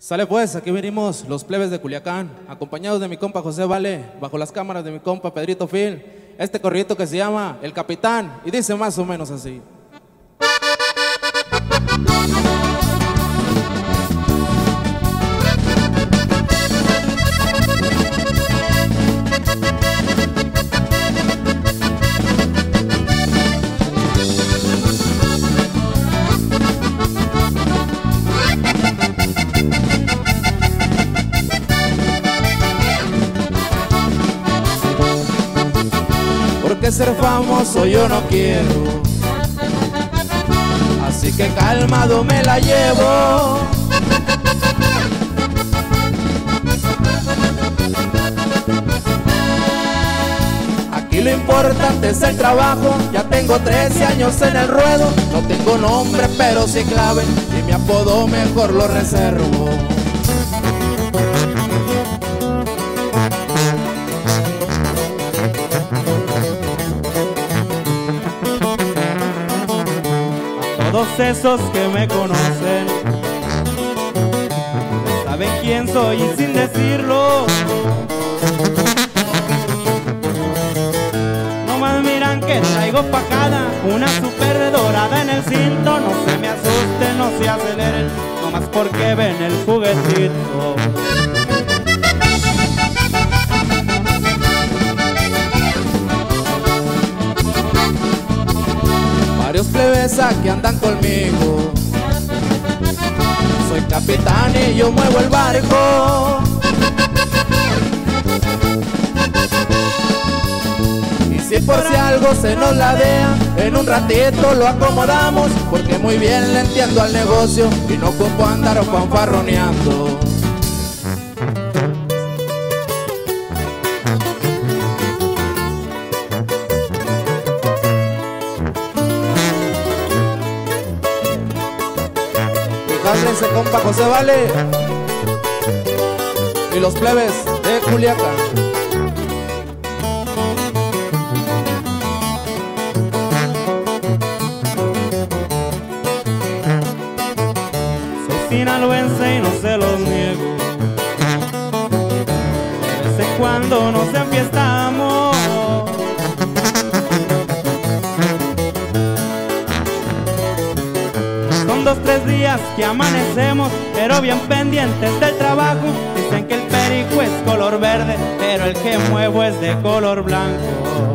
Sale pues, aquí venimos los plebes de Culiacán, acompañados de mi compa José Vale, bajo las cámaras de mi compa Pedrito Phil, este corridito que se llama El Capitán, y dice más o menos así. Porque ser famoso yo no quiero, así que calmado me la llevo. Aquí lo importante es el trabajo, ya tengo 13 años en el ruedo. No tengo nombre pero sí clave, y mi apodo mejor lo reservo. Todos esos que me conocen saben quién soy y sin decirlo nomás miran que traigo pacada, una super dorada en el cinto. No se me asusten, no se aceleren, nomás porque ven el juguetito. Varios plebes aquí andan conmigo, soy capitán y yo muevo el barco. Y si por si algo se nos ladea, en un ratito lo acomodamos, porque muy bien le entiendo al negocio y no ocupo andar fanfarroneando. Háblense compa José Vale y los plebes de Culiacán. Soy sinaloense y no se los niego, de vez en cuando nos enfiestamos. Son 2-3 días que amanecemos, pero bien pendientes del trabajo. Dicen que el perico es color verde, pero el que muevo es de color blanco.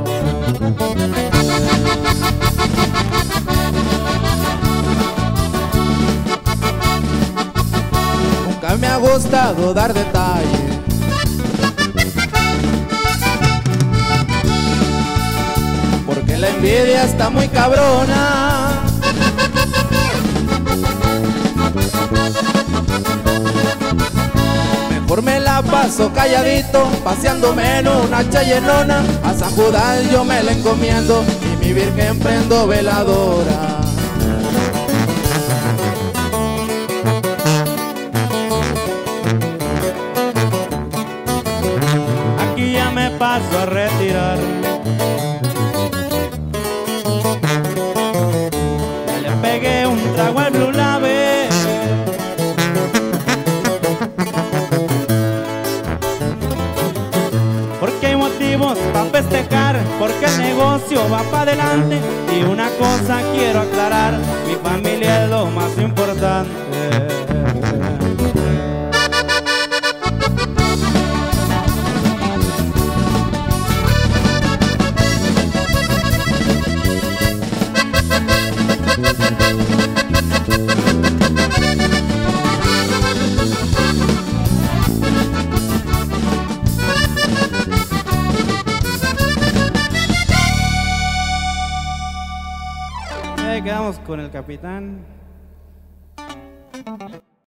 Nunca me ha gustado dar detalles, porque la envidia está muy cabrona. Mejor me la paso calladito, paseándome en una chayelona. A San Judas yo me la encomiendo y mi virgen prendo veladora. Aquí ya me paso a retirar, ya le pegué un trago al Blue Label. Porque hay motivos para festejar, porque el negocio va para adelante. Y una cosa quiero aclarar, mi familia es lo más importante. Quedamos con el capitán.